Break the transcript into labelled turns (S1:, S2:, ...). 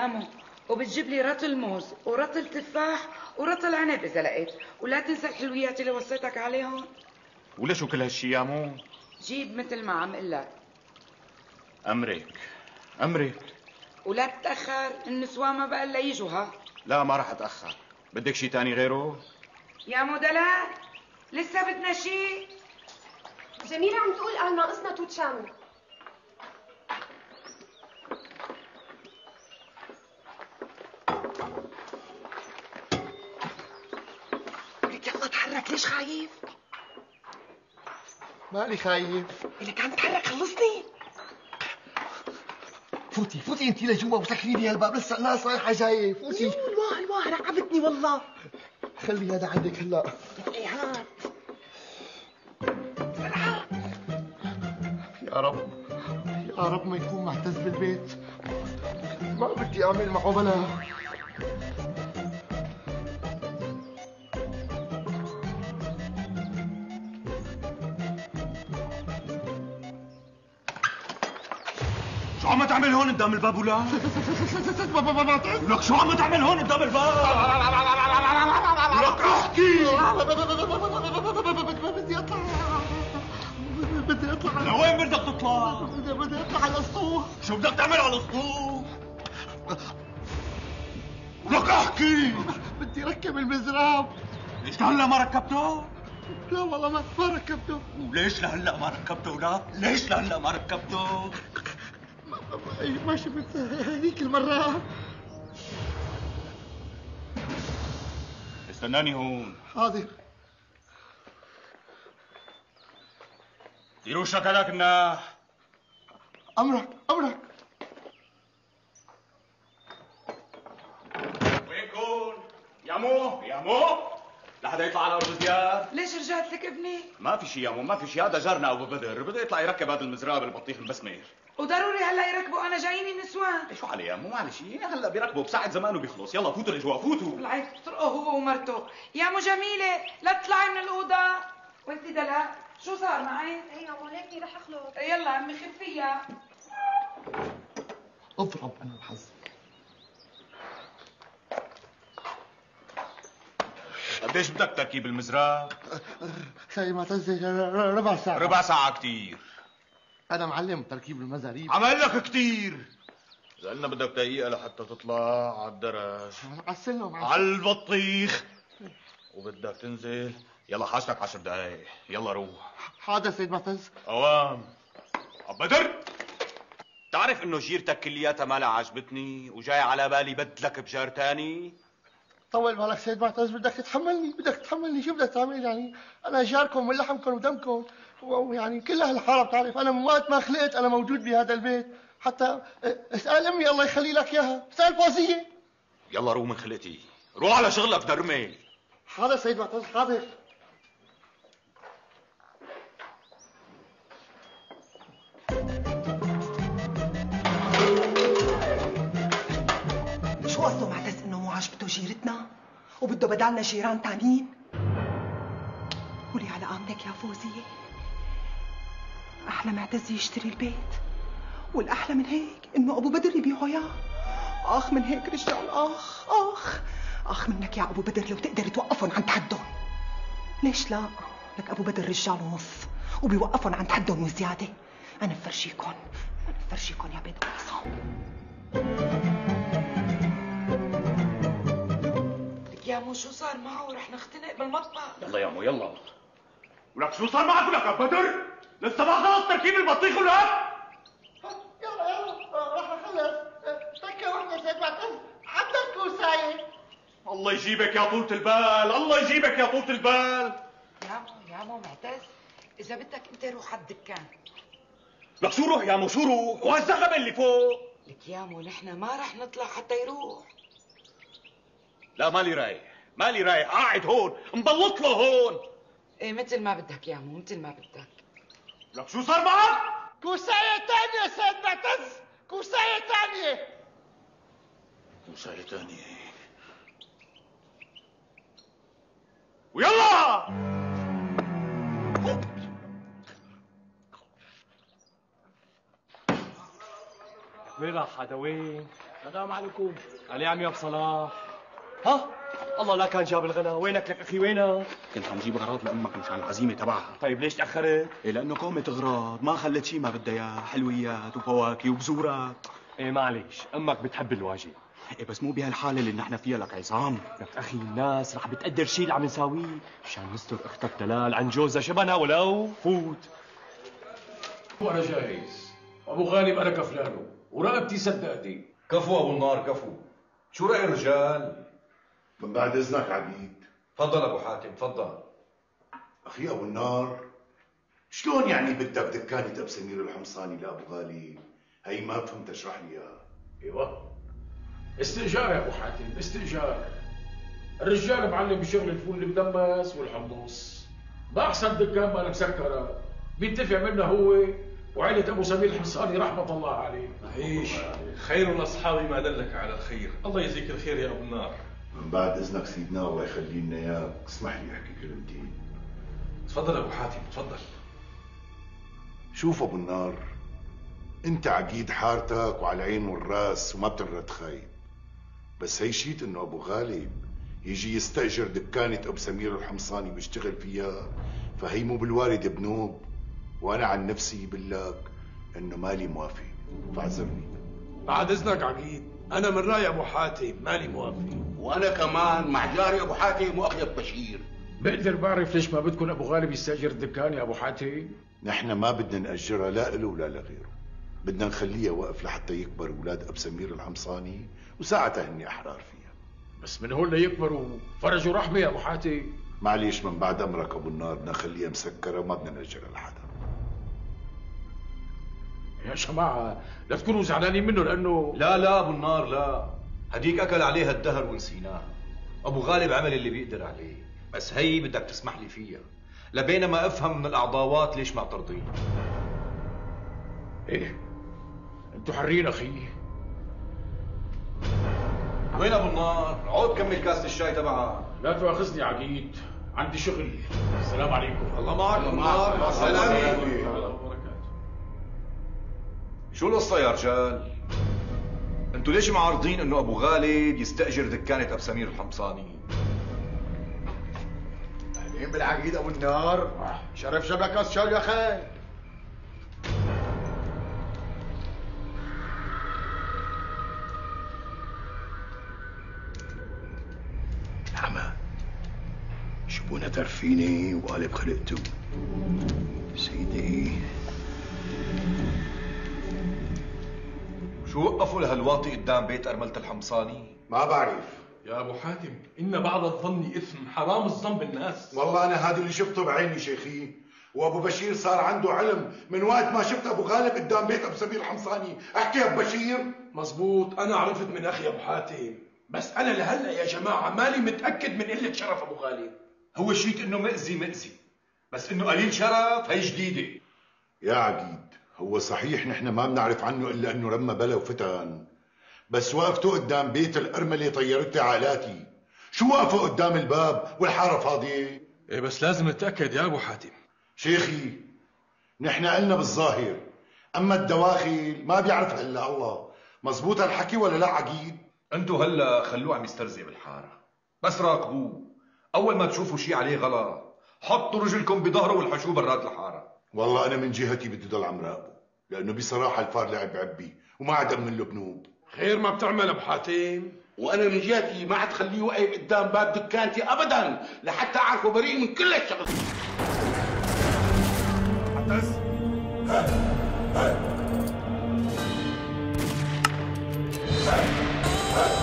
S1: يامو، وبتجيب لي رطل موز ورطل تفاح ورطل عنب اذا لقيت، ولا تنسى الحلويات اللي وصيتك عليهم.
S2: وليش كل هالشي يا مو؟
S1: جيب مثل ما عم قلك.
S2: امرك امرك.
S1: ولا تتاخر، النسوان ما بقى الا يجوا. ها
S2: لا ما راح اتاخر. بدك شي تاني غيره؟
S1: يا مو دلال، لسه بدنا شي؟
S3: جميلة عم تقول قال ناقصنا توت شامي.
S4: لك يلا تحرك، ليش خايف؟
S5: مالي خايف.
S4: لك عم تحرك، خلصني.
S5: فوتي انت لجوا وسكري لي هالباب، لسه الناس رايحه جايه. فوتي.
S4: الواه رعبتني والله.
S5: خلي هذا عندك هلا.
S4: ايه هات.
S5: يا رب ما يكون معتز بالبيت، ما بدي اعمل معه بلا.
S2: شو عم تعمل هون قدام الباب ولا؟ لك شو عم تعمل هون قدام الباب؟ لك احكي.
S5: بدي اطلع.
S2: لوين بدك تطلع؟
S5: بدي اطلع على السطوح.
S2: شو بدك تعمل على السطوح؟ لك احكي.
S5: بدي ركب المزراب.
S2: ليش لهلا ما ركبته؟
S5: لا والله ما ركبته.
S2: وليش لهلا ما ركبته؟ لا ليش لهلا ما ركبته؟
S5: ما شفت هذيك المرة.
S2: استناني هون.
S5: حاضر.
S2: دير وشك هذاك الناح.
S5: امرك.
S2: وينكن؟ يا مو لحدا يطلع على ارض زياد.
S1: ليش رجعت لك ابني؟
S2: ما في شيء يا مو، ما في شيء. هذا جارنا ابو بدر بده يطلع يركب هذا المزراب البطيخ المسمير.
S1: وضروري هلا يركبوا؟ انا جايين النسوان.
S2: شو عليه يا مو؟ معلش هلا بيركبوا بساعة زمان وبيخلص. يلا فوتوا لجوا فوتوا.
S1: بالعيد تطرقوا هو ومرته. يا مو جميله لا تطلعي من الاوضه. وانت دلال شو صار معي؟
S3: ايه يا مولاتي رح اخلص.
S1: يلا عمي خفيها.
S5: اضرب انا الحظ.
S2: قديش بدك تركيب المزراب؟
S5: سيد معتز ربع ساعة.
S2: ربع ساعة كتير.
S5: أنا معلم تركيب المزاريب.
S2: عمل لك كتير. إذا قلنا بدك دقيقة لحتى تطلع على الدرج.
S5: على السلم.
S2: على البطيخ. وبدك تنزل. يلا حاجتك 10 دقايق. يلا روح.
S5: حاضر سيد معتز.
S2: أوام. بدر، تعرف إنه جيرتك كلياتها ما لا عجبتني وجاي على بالي بدلك بجار تاني؟
S5: طول بالك سيد معتز، بدك تتحملني. شو بدك تعمل يعني؟ أنا جاركم من لحمكم ودمكم، ويعني كل هالحارة بتعرف أنا من وقت ما خلقت أنا موجود بهذا البيت. حتى اسأل أمي الله يخلي لك إياها، اسأل فوزية.
S2: يلا روح من خلقتي، روح على شغلك درمي.
S5: حاضر سيد معتز حاضر.
S4: شو قصده معتز انه مو عاجبته جيرتنا وبده بدالنا جيران تانيين؟ قولي على قامتك يا فوزية. احلى معتز يشتري البيت، والاحلى من هيك انه ابو بدر يبيعه اياه. اخ من هيك رجال، اخ منك يا ابو بدر لو تقدر توقفهم عند حدهم. ليش لا؟ لك ابو بدر رجال ونص وبيوقفهم عند حدهم وزياده. انا بفرجيكم يا بيت العصام.
S1: يا مو شو صار معه؟ رح نختنق بالمطبخ.
S2: يلا يا مو يلا. ولك شو صار معك ولك يا بدر؟ لسه ما خلص تركيب البطيخ ولا؟
S5: يلا راح اخلص. تكه واحدة سيد معتز حتى الكوساية.
S2: الله يجيبك يا طولة البال، الله يجيبك يا طولة البال.
S1: يا مو معتز، إذا بدك أنت روح على الدكان.
S2: لك شو روح يا مو شو روح؟ وهالزغبة اللي فوق.
S1: لك يا مو نحن ما رح نطلع حتى يروح.
S2: لا مالي رايح قاعد هون مبلط له هون.
S1: ايه مثل ما بدك يا مو، مثل ما بدك.
S2: لك شو صار معك؟
S5: كوساية تانية سيد معتز، كوساية تانية.
S2: ويلا
S6: وين راح هذا وين؟ السلام عليكم. علي عم يا ابو صلاح. ها؟ الله لا كان جاب الغلا، وينك لك اخي وينك؟
S2: كنت عم جيب اغراض لامك مشان العزيمه تبعها.
S6: طيب ليش تاخرت؟
S2: إيه لانه كومة اغراض ما خلت شيء ما بدها اياه، حلويات وفواكه وبزورات.
S6: ايه معليش، امك بتحب الواجب.
S2: إيه بس مو بهالحاله اللي نحن فيها لك عصام.
S6: لك اخي الناس رح بتقدر شيء اللي عم نساويه مشان نستر اختك دلال عن جوزها شبنا ولو فوت.
S7: وانا جاهز. ابو غالب انا كفلانه ورقبتي سدادي.
S8: كفو ابو النار كفو. شو راي الرجال؟
S9: من بعد اذنك عبيد.
S8: تفضل ابو حاتم تفضل.
S9: اخي ابو النار، شلون يعني بدك دكانة ابو سمير الحمصاني لابو غالب؟ هي ما فهمت، اشرح لي اياها.
S7: ايوه استئجار يا ابو حاتم، استئجار. الرجال معلم بشغل الفول المدمس والحمص. باحسن دكان مال مسكره بينتفع منه هو وعائلة ابو سمير الحمصاني رحمة الله عليه.
S8: عيش خير الاصحاب ما دلك على الخير، الله يجزيك الخير يا ابو النار.
S9: من بعد اذنك سيدنا الله يخلي لنا اياك، اسمح لي احكي كلمتين.
S8: تفضل ابو حاتم تفضل.
S9: شوف ابو النار، انت عقيد حارتك وعلى العين والراس وما بترد خايب، بس هي شيت انه ابو غالب يجي يستاجر دكانة ابو سمير الحمصاني بيشتغل فيها، فهي مو بالوارد بنوب، وانا عن نفسي بقول انه مالي موافق، فاعذرني.
S7: بعد اذنك عقيد، انا من راي ابو حاتم مالي موافق.
S10: وانا كمان مع جاري ابو حاتم واخي بشير.
S7: بقدر بعرف ليش ما بدكم ابو غالب يستاجر الدكان يا ابو حاتم؟
S9: نحن ما بدنا نأجرها لا له ولا لغيره، بدنا نخليها وقف لحتى يكبر اولاد ابو سمير الحمصاني وساعتها هني احرار فيها.
S7: بس من هون ليكبروا فرجوا رحمه يا ابو حاتم.
S9: معليش من بعد امرك ابو النار، بدنا نخليها مسكره وما بدنا نأجرها لحدا.
S7: يا جماعه لا تكونوا زعلانين منه لانه
S8: لا ابو النار لا، هديك اكل عليها الدهر ونسيناه. ابو غالب عمل اللي بيقدر عليه، بس هي بدك تسمح لي فيها لبينما افهم من الاعضاوات ليش ما ترضين.
S7: ايه انتوا حرين اخي.
S8: وين ابو النار؟ عود كمل كاسة الشاي تبعها.
S7: لا تواخذني عقيد، عندي شغل. السلام عليكم.
S8: الله معك ابو النار. مع السلامة. شو القصة يا رجال؟ انتوا ليش معارضين انه ابو غالب يستأجر دكانة ابو سمير الحمصاني؟
S5: اهلين بالعقيد ابو النار، شرف شبك الشال يا اخي.
S9: حما شبونا ترفيني وقالب خلقته سيدي.
S8: شو وقفوا لهالواطي قدام بيت أرملة الحمصاني؟
S9: ما بعرف
S7: يا ابو حاتم، ان بعض الظن اثم، حرام الظن بالناس.
S9: والله انا هذا اللي شفته بعيني شيخي، وابو بشير صار عنده علم من وقت ما شفت ابو غالب قدام بيت ابو سمير الحمصاني. احكي يا ابو بشير.
S7: مزبوط، انا عرفت من اخي ابو حاتم، بس انا لهلا يا جماعه مالي متاكد من قله شرف ابو غالب.
S8: هو شيت انه مأذي، بس انه قليل شرف هي جديده.
S9: يا عقيد هو صحيح نحن ما بنعرف عنه الا انه رمى بلا وفتن، بس وقفته قدام بيت الارمله طيرت لي عقلاتي. شو وقفوا قدام الباب والحاره فاضيه؟
S7: ايه بس لازم نتاكد يا ابو حاتم.
S9: شيخي نحن قلنا بالظاهر، اما الدواخل ما بيعرفها الا الله. مزبوط الحكي ولا لا عقيد؟
S8: انتوا هلا خلوه عم يسترزق بالحاره، بس راقبوه. اول ما تشوفوا شيء عليه غلط حطوا رجلكم بظهره والحشوه برات الحاره.
S9: والله انا من جهتي بدي ضل عم راقبه، لانه بصراحه الفار لعب عبي وما عاد امن له بنوب.
S7: خير ما بتعمل ابو حاتم.
S10: وانا من جهتي ما عاد خليه يوقف قدام باب دكانتي ابدا لحتى اعرفه بريء من كل الشغل.
S9: عطس